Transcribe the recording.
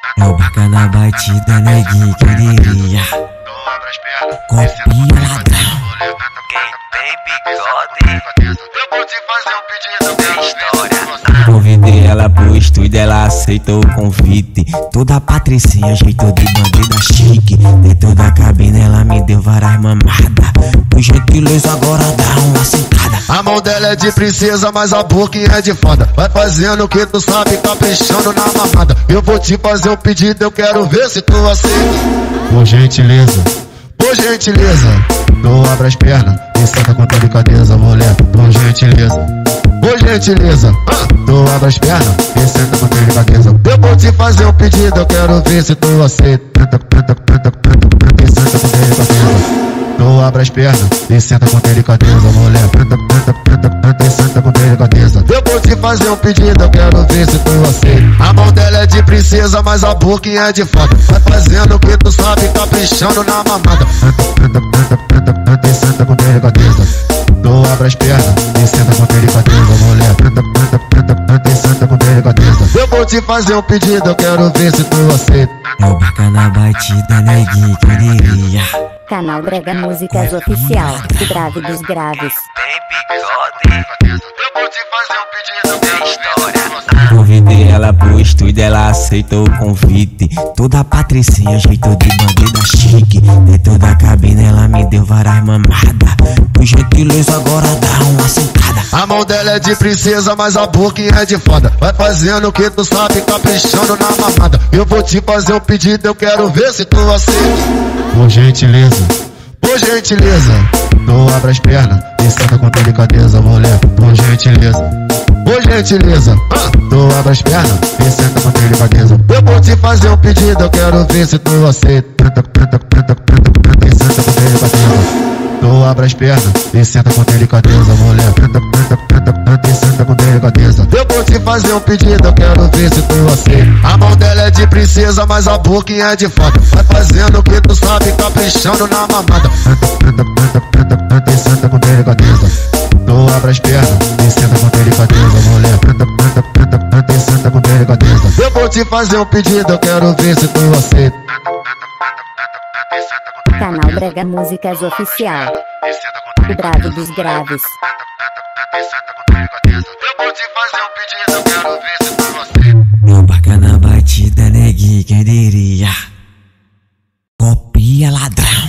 É o barca na batida, neguinho, quem diria? Copia ladrão. Quem tem bigode, eu vou te fazer um pedido, tem história. Convidei ela pro estúdio, ela aceitou o convite. Toda patricinha, jeito de bandida chique. Dentro da cabine ela me deu várias mamadas. Por gentileza agora dá uma sentada. A mão dela é de princesa, mas a boquinha é de foda. Vai fazendo o que tu sabe, caprichando na mamada. Eu vou te fazer um pedido, eu quero ver se tu aceita. Por gentileza, por gentileza, tu abre as pernas e senta com delicadeza, mulher. Por gentileza, por gentileza, tu abre as pernas e senta com delicadeza. Eu vou te fazer um pedido, eu quero ver se tu aceita. E senta com delicadeza. Tu abre as pernas e senta com delicadeza, mulher. E senta com delicadeza. Eu vou te fazer um pedido, eu quero ver se tu aceita. A mão dela é de princesa, mas a boquinha é de foda. Vai fazendo o que tu sabe, caprichando na mamada. E senta com delicadeza. Tu abre as pernas e senta com delicadeza, mulher. E senta com delicadeza. Eu vou te fazer um pedido, eu quero ver se tu aceita. É o barca na batida, neguinho, quem diria? Canal Brega Músicas Oficial, o grave dos graves. Tem bigode, eu vou te fazer um pedido, tem história. Convidei ela pro estúdio, ela aceitou o convite. Toda patricinha, jeito de bandida chique. Dentro da cabine ela me deu várias mamadas. Por gentileza agora dá uma sentada. A mão dela é de princesa, mas a boquinha é de foda. Vai fazendo o que tu sabe, caprichando na mamada. Eu vou te fazer um pedido, eu quero ver se tu aceita. Por gentileza, por gentileza, tu abre as pernas e senta com delicadeza, mulher. Por gentileza, por gentileza, tu abre as pernas e senta com delicadeza. Eu vou te fazer um pedido, eu quero ver se tu aceita. E senta com delicadeza. Tu abre as pernas e senta com delicadeza, mulher. E senta com delicadeza. Eu vou te fazer um pedido, eu quero ver se tu aceita. A mão dela é de princesa, mas a boquinha é de foda. Vai fazendo o que tu sabe, caprichando na mamada. E senta com delicadeza. Tu abre as pernas e senta com delicadeza, mulher. E senta com delicadeza. Eu vou te fazer um pedido, eu quero ver se tu aceita. Canal Brega Músicas Oficial, o grave dos graves. Eu vou te fazer um pedido, eu quero ver se tu aceita. É o barca na batida, neguinho, quem diria? Copia ladrão.